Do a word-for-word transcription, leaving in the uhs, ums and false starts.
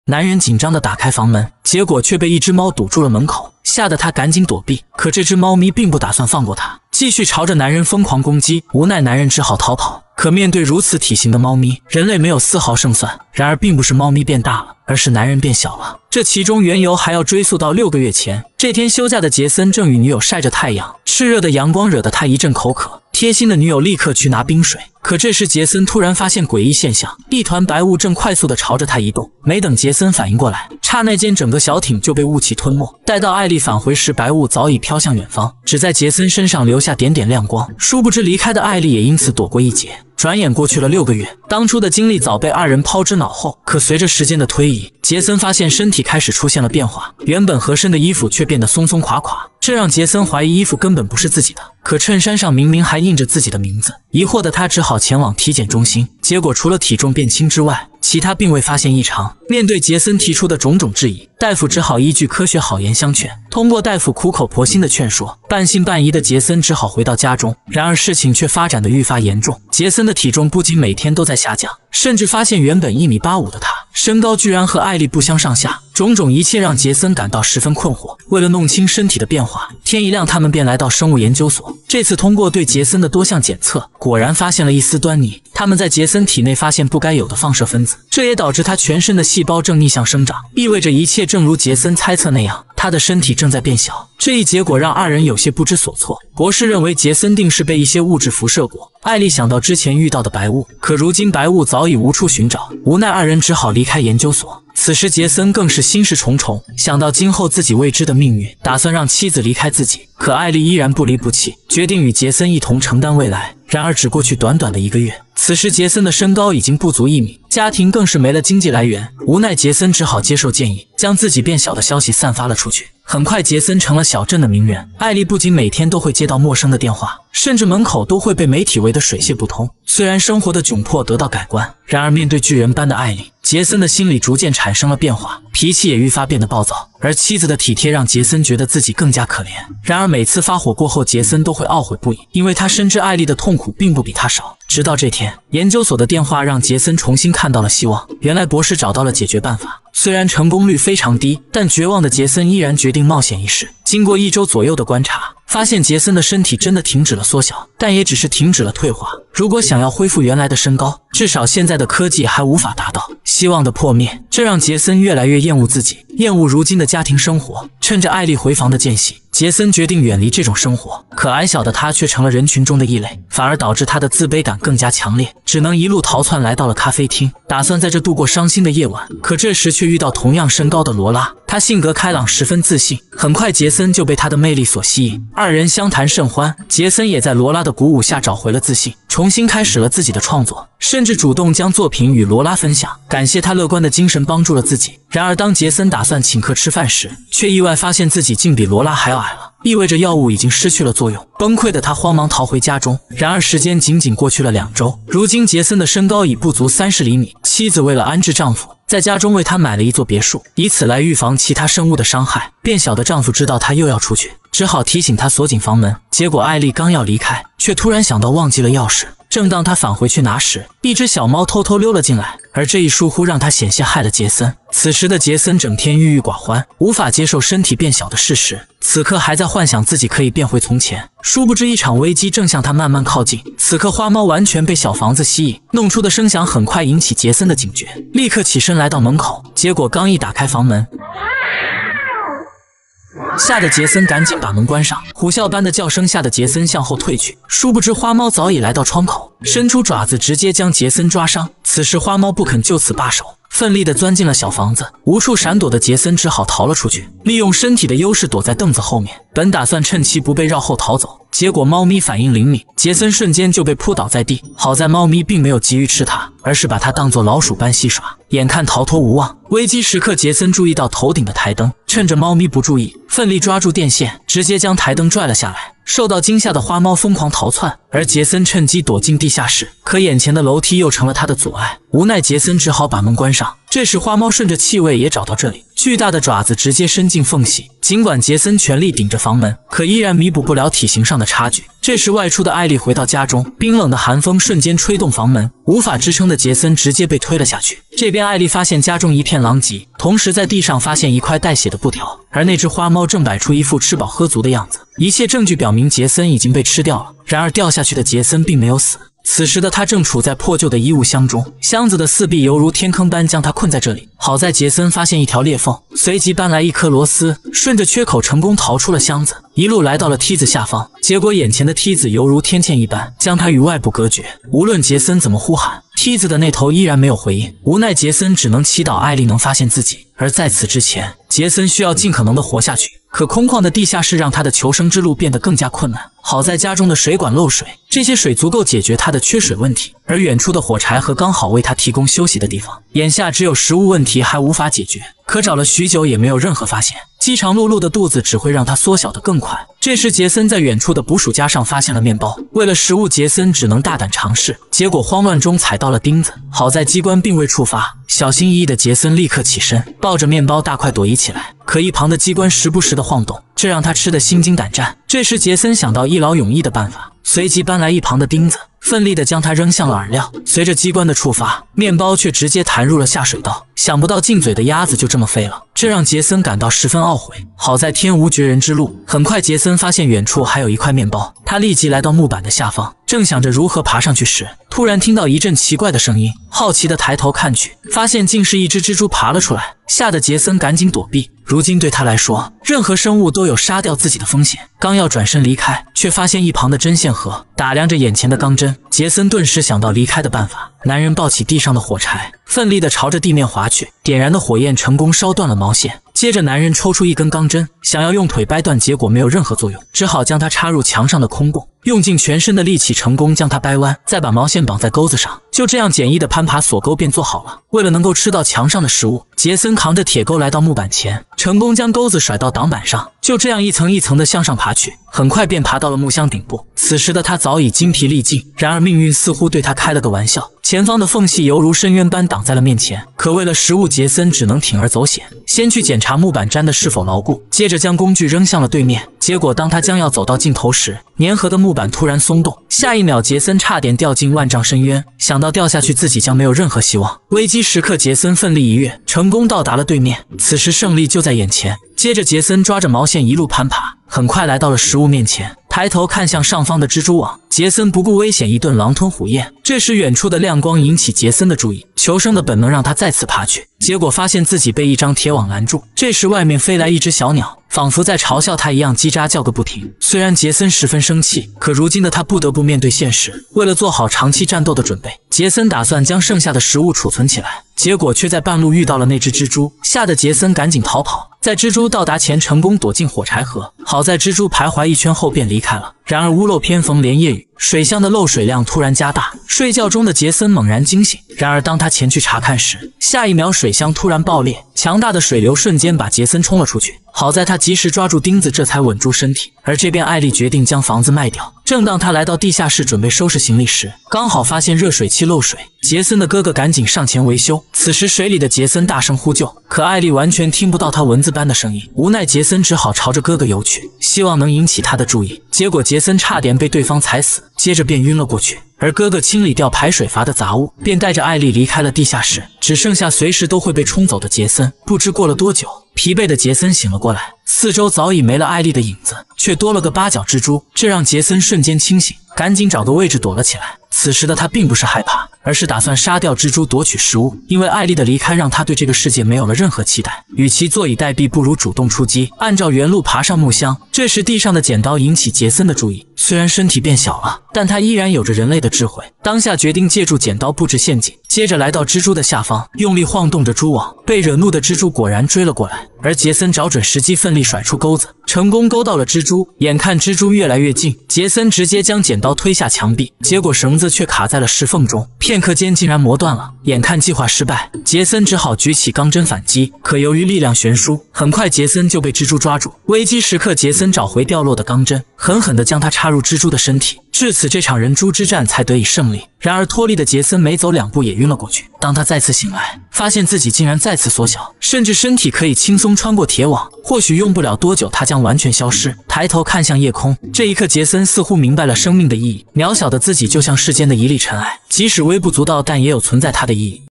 男人紧张地打开房门，结果却被一只猫堵住了门口，吓得他赶紧躲避。可这只猫咪并不打算放过他，继续朝着男人疯狂攻击。无奈男人只好逃跑。可面对如此体型的猫咪，人类没有丝毫胜算。然而并不是猫咪变大了，而是男人变小了。这其中缘由还要追溯到六个月前。这天休假的杰森正与女友晒着太阳，炽热的阳光惹得他一阵口渴。贴心的女友立刻去拿冰水，可这时杰森突然发现诡异现象，一团白雾正快速地朝着他移动。没等杰森反应过来，刹那间整个小艇就被雾气吞没。待到艾丽返回时，白雾早已飘向远方，只在杰森身上留下点点亮光。殊不知离开的艾丽也因此躲过一劫。转眼过去了六个月，当初的经历早被二人抛之脑后。可随着时间的推移，杰森发现身体开始出现了变化，原本合身的衣服却变得松松垮垮，这让杰森怀疑衣服根本不是自己的。可衬衫上明明还印着自己的名字，疑惑的他只好前往体检中心。结果除了体重变轻之外，其他并未发现异常。面对杰森提出的种种质疑，大夫只好依据科学好言相劝。通过大夫苦口婆心的劝说，半信半疑的杰森只好回到家中。然而事情却发展得愈发严重，杰森的体重不仅每天都在下降，甚至发现原本一米八五的他，身高居然和艾丽不相上下。种种一切让杰森感到十分困惑。为了弄清身体的变化，天一亮他们便来到生物研究所。这次通过对杰森的多项检测，果然发现了一丝端倪。他们在杰森体内发现不该有的放射分子，这也导致他全身的细胞正逆向生长，意味着一切正如杰森猜测那样，他的身体正在变小。这一结果让二人有些不知所措。博士认为杰森定是被一些物质辐射过。艾丽想到之前遇到的白雾，可如今白雾早已无处寻找，无奈二人只好离开研究所。此时杰森更是心事重重，想到今后自己未知的命运，打算让妻子离开自己。可艾丽依然不离不弃，决定与杰森一同承担未来。然而只过去短短的一个月，此时杰森的身高已经不足一米，家庭更是没了经济来源。无奈杰森只好接受建议，将自己变小的消息散发了出去。很快杰森成了小镇的名人。艾丽不仅每天都会接到陌生的电话，甚至门口都会被媒体围得水泄不通。虽然生活的窘迫得到改观，然而面对巨人般的艾丽，杰森的心里逐渐产生了变化，脾气也愈发变得暴躁。而妻子的体贴让杰森觉得自己更加可怜。然而每次发火过后，杰森都会懊悔不已，因为他深知艾丽的痛苦并不比他少。直到这天，研究所的电话让杰森重新看到了希望。原来博士找到了解决办法，虽然成功率非常低，但绝望的杰森依然决定冒险一试。经过一周左右的观察，发现杰森的身体真的停止了缩小，但也只是停止了退化。如果想要恢复原来的身高，至少现在的科技还无法达到。希望的破灭，这让杰森越来越厌恶自己，厌恶如今的家庭生活。趁着艾丽回房的间隙，杰森决定远离这种生活。可矮小的他却成了人群中的异类，反而导致他的自卑感更加强烈，只能一路逃窜来到了咖啡厅，打算在这度过伤心的夜晚。可这时却遇到同样身高的罗拉，她性格开朗，十分自信。很快杰森就被她的魅力所吸引，二人相谈甚欢。杰森也在罗拉的鼓舞下找回了自信，重新开始了自己的创作，甚至主动将作品与罗拉分享，感谢她乐观的精神帮助了自己。然而当杰森打算请客吃饭时，却意外发现自己竟比罗拉还要矮了，意味着药物已经失去了作用。崩溃的他慌忙逃回家中。然而时间仅仅过去了两周，如今杰森的身高已不足三十厘米。妻子为了安置丈夫，在家中为他买了一座别墅，以此来预防其他生物的伤害。变小的丈夫知道他又要出去，只好提醒他锁紧房门。结果艾丽刚要离开，却突然想到忘记了钥匙。正当他返回去拿时，一只小猫偷偷溜了进来，而这一疏忽让他险些害了杰森。此时的杰森整天郁郁寡欢，无法接受身体变小的事实，此刻还在幻想自己可以变回从前。殊不知一场危机正向他慢慢靠近。此刻花猫完全被小房子吸引，弄出的声响很快引起杰森的警觉，立刻起身来到门口。结果刚一打开房门，吓得杰森赶紧把门关上，虎啸般的叫声吓得杰森向后退去。殊不知花猫早已来到窗口，伸出爪子直接将杰森抓伤。此时花猫不肯就此罢手，奋力地钻进了小房子，无处闪躲的杰森只好逃了出去，利用身体的优势躲在凳子后面，本打算趁其不备绕后逃走。结果猫咪反应灵敏，杰森瞬间就被扑倒在地。好在猫咪并没有急于吃它，而是把它当作老鼠般戏耍，眼看逃脱无望。危机时刻，杰森注意到头顶的台灯，趁着猫咪不注意，奋力抓住电线，直接将台灯拽了下来。受到惊吓的花猫疯狂逃窜，而杰森趁机躲进地下室。可眼前的楼梯又成了他的阻碍，无奈杰森只好把门关上， 这时花猫顺着气味也找到这里，巨大的爪子直接伸进缝隙。尽管杰森全力顶着房门，可依然弥补不了体型上的差距。这时外出的艾莉回到家中，冰冷的寒风瞬间吹动房门，无法支撑的杰森直接被推了下去。这边艾莉发现家中一片狼藉，同时在地上发现一块带血的布条，而那只花猫正摆出一副吃饱喝足的样子。一切证据表明杰森已经被吃掉了，然而掉下去的杰森并没有死。此时的他正处在破旧的衣物箱中，箱子的四壁犹如天坑般将他困在这里。好在杰森发现一条裂缝，随即搬来一颗螺丝，顺着缺口成功逃出了箱子，一路来到了梯子下方。结果眼前的梯子犹如天堑一般，将他与外部隔绝。无论杰森怎么呼喊，梯子的那头依然没有回应。无奈杰森只能祈祷艾莉能发现自己，而在此之前，杰森需要尽可能的活下去。可空旷的地下室让他的求生之路变得更加困难。好在家中的水管漏水，这些水足够解决他的缺水问题，而远处的火柴盒刚好为他提供休息的地方。眼下只有食物问题还无法解决，可找了许久也没有任何发现。饥肠辘辘的肚子只会让他缩小得更快。这时杰森在远处的捕鼠夹上发现了面包，为了食物杰森只能大胆尝试，结果慌乱中踩到了钉子。好在机关并未触发，小心翼翼的杰森立刻起身，抱着面包大快朵颐起来。可一旁的机关时不时的晃动，这让他吃得心惊胆战。这时杰森想到一劳永逸的办法，随即搬来一旁的钉子，奋力地将它扔向了饵料。随着机关的触发，面包却直接弹入了下水道。想不到进嘴的鸭子就这么飞了，这让杰森感到十分懊悔。好在天无绝人之路，很快杰森发现远处还有一块面包，他立即来到木板的下方，正想着如何爬上去时，突然听到一阵奇怪的声音，好奇地抬头看去，发现竟是一只蜘蛛爬了出来，吓得杰森赶紧躲避。如今对他来说，任何生物都有杀掉自己的风险。刚要转身离开，却发现一旁的针线盒，打量着眼前的钢针，杰森顿时想到离开的办法。男人抱起地上的火柴，奋力地朝着地面划去，点燃的火焰成功烧断了毛线。接着男人抽出一根钢针，想要用腿掰断，结果没有任何作用，只好将它插入墙上的空洞，用尽全身的力气成功将它掰弯，再把毛线绑在钩子上。就这样简易的攀爬锁钩便做好了。为了能够吃到墙上的食物，杰森扛着铁钩来到木板前，成功将钩子甩到挡板上，就这样一层一层的向上爬去，很快便爬到了木箱顶部。此时的他早已精疲力尽，然而命运似乎对他开了个玩笑，前方的缝隙犹如深渊般挡在了面前。可为了食物，杰森只能铤而走险，先去检查木板粘的是否牢固，接着将工具扔向了对面。结果当他将要走到尽头时，粘合的木板突然松动，下一秒杰森差点掉进万丈深渊。想到掉下去自己将没有任何希望，危机时刻杰森奋力一跃，成功到达了对面。此时胜利就在眼前。接着杰森抓着毛线一路攀爬，很快来到了食物面前，抬头看向上方的蜘蛛网，杰森不顾危险一顿狼吞虎咽。这时远处的亮光引起杰森的注意，求生的本能让他再次爬去，结果发现自己被一张铁网拦住。这时外面飞来一只小鸟，仿佛在嘲笑他一样，叽喳叫个不停。虽然杰森十分生气，可如今的他不得不面对现实。为了做好长期战斗的准备，杰森打算将剩下的食物储存起来，结果却在半路遇到了那只蜘蛛，吓得杰森赶紧逃跑，在蜘蛛到达前成功躲进火柴盒。好在蜘蛛徘徊一圈后便离开了。然而屋漏偏逢连夜雨，水箱的漏水量突然加大，睡觉中的杰森猛然惊醒。然而当他前去查看时，下一秒水箱突然爆裂，强大的水流瞬间把杰森冲了出去。好在他及时抓住钉子，这才稳住身体。而这边艾莉决定将房子卖掉。正当他来到地下室准备收拾行李时，刚好发现热水器漏水，杰森的哥哥赶紧上前维修。此时水里的杰森大声呼救，可艾莉完全听不到他蚊子般的声音。无奈杰森只好朝着哥哥游去，希望能引起他的注意。结果杰森差点被对方踩死，接着便晕了过去。而哥哥清理掉排水阀的杂物，便带着艾莉离开了地下室，只剩下随时都会被冲走的杰森。不知过了多久，疲惫的杰森醒了过来，四周早已没了艾莉的影子，却多了个八角蜘蛛，这让杰森瞬间清醒，赶紧找个位置躲了起来。此时的他并不是害怕，而是打算杀掉蜘蛛夺取食物，因为艾莉的离开让他对这个世界没有了任何期待，与其坐以待毙，不如主动出击，按照原路爬上木箱。这时地上的剪刀引起杰森的注意，虽然身体变小了，但他依然有着人类的智慧，当下决定借助剪刀布置陷阱，接着来到蜘蛛的下方，用力晃动着蛛网，被惹怒的蜘蛛果然追了过来，而杰森找准时机，奋力甩出钩子，成功勾到了蜘蛛。眼看蜘蛛越来越近，杰森直接将剪刀推下墙壁，结果绳子却卡在了石缝中，片刻间竟然磨断了。眼看计划失败，杰森只好举起钢针反击，可由于力量悬殊，很快杰森就被蜘蛛抓住。危机时刻，杰森找回掉落的钢针，狠狠地将它插入蜘蛛的身体， 至此，这场人猪之战才得以胜利。然而，脱力的杰森没走两步也晕了过去。当他再次醒来，发现自己竟然再次缩小，甚至身体可以轻松穿过铁网。或许用不了多久，他将完全消失。抬头看向夜空，这一刻，杰森似乎明白了生命的意义。渺小的自己就像世间的一粒尘埃，即使微不足道，但也有存在它的意义。